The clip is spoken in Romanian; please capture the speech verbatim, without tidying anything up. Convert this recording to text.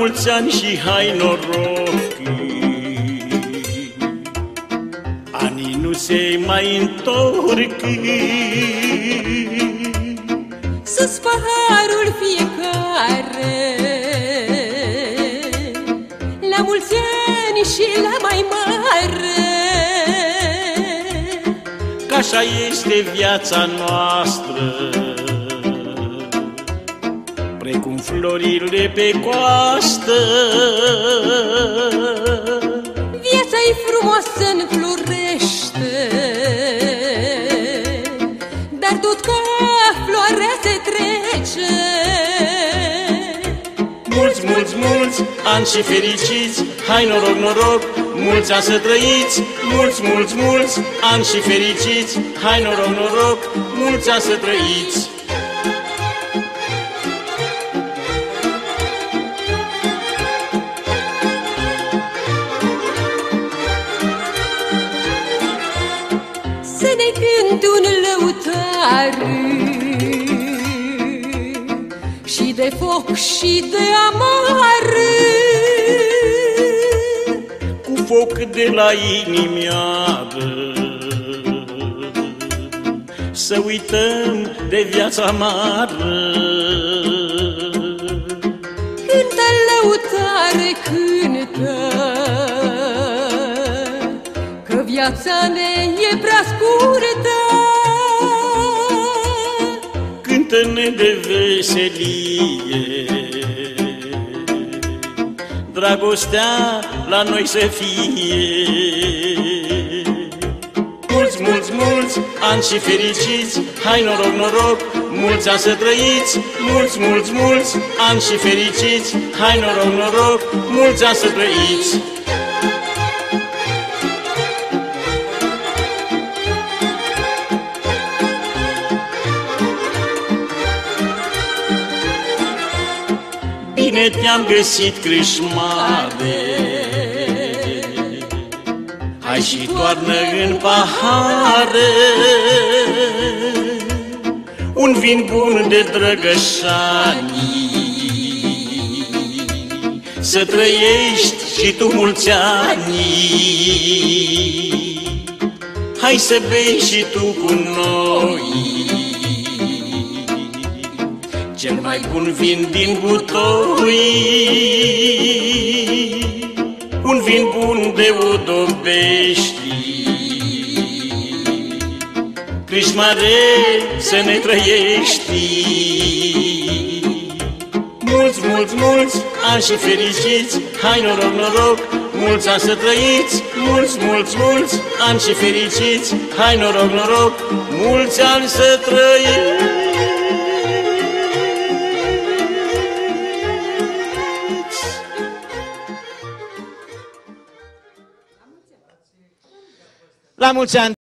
mulți ani și hai noroc. Anii nu se mai întorc. Sus paharul fiecare, la mulți ani și la mai mare. Că așa este viața noastră, precum florile pe coastă. Viața-i frumoasă, înflorește, dar tot ca floarea se trece. Mulți, mulți, mulți ani și fericiți, hai noroc, noroc, mulți ani să trăiți. Mulți, mulți, mulți ani și fericiți, hai noroc, noroc, mulți ani să trăiți. Să ne cânte un lăutar și de foc și de amar, cu foc de la inimioară, să uităm de viața amară. Cântă lăutare, cântă, că viața ne e prea scurtă. Cântă-ne de veselie, dragostea la noi să fie. Mulți, mulți, mulți ani și fericiți, hai noroc, noroc, mulți ani să trăiți. Mulți, mulți, mulți ani și fericiți, hai noroc, noroc, mulți ani să trăiți. Bine te-am găsit, crâșmare, hai și toarnă în pahare un vin bun de drăgășani, să trăiești și tu mulți ani. Hai să bei și tu cu noi cel mai bun vin din butoi, un vin bun de Udobești. Crâșmare, să ne trăiești. Mulți, mulți, mulți ani și fericiți, hai noroc, noroc, mulți ani să trăiți. Mulți, mulți, mulți ani și fericiți, hai noroc, noroc, mulți ani să trăiți. La mulți ani!